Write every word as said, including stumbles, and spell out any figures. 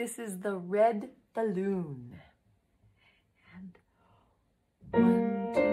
This is the red balloon. And one, two,